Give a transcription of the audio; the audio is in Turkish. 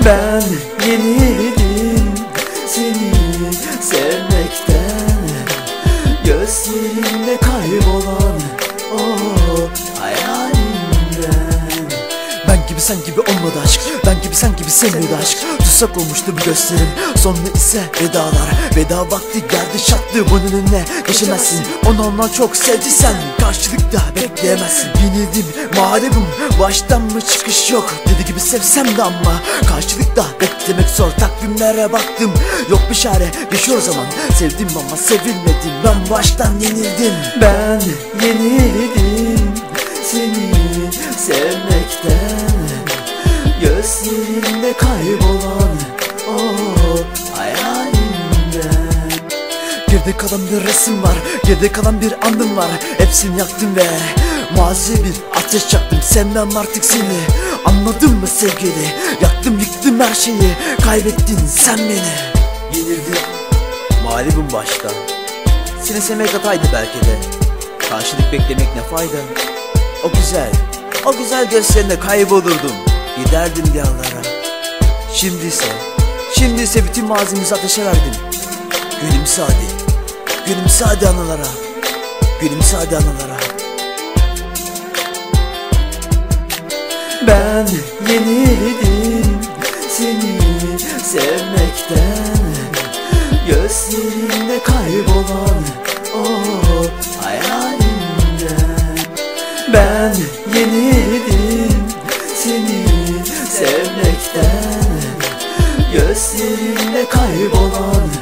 Ben yenildim seni sevmekten, gözlerinde kaybolan o hayalimden. Ben gibi sen gibi olmadı aşk, ben gibi sen gibi sevmedi aşk. Tutsak olmuştu bu gözlerim, sonra ise vedalar. Veda vakti geldi çattı, bunun önüne geçemezsin. Onu ondan çok sevdiysen karşılıkta bekleyemezsin. Yenildim mağlubum, baştan mı çıkış yok. Dedi gibi sevsem de ama karşılıkta beklemek zor. Takvimlere baktım, yok bir çare, geçiyor zaman. Sevdim ama sevilmedim, ben baştan yenildim. Ben yenildim seni sevmekten, gözlerinde kaybolan o hayalimden. Geride kalan bir resim var, geride kalan bir anım var. Hepsini yaktım ve maziye bir ateş yaktım. Sevmem artık seni, anladın mı sevgili? Yaktım yıktım her şeyi, kaybettin sen beni. Yenildim, mağlubum başta. Seni sevmek hataydı belki de, karşılık beklemek ne fayda. O güzel gözlerine kaybolurdum, giderdim diyarlara. Şimdi ise bütün mazimizi ateşe verdim. Gülümse hadi anılara, gülümse hadi anılara. Ben yenildim seni sevmekten, gözlerinde kaybolan o hayalimden. Ben yenildim seni sevmekten, gözlerinde kaybolan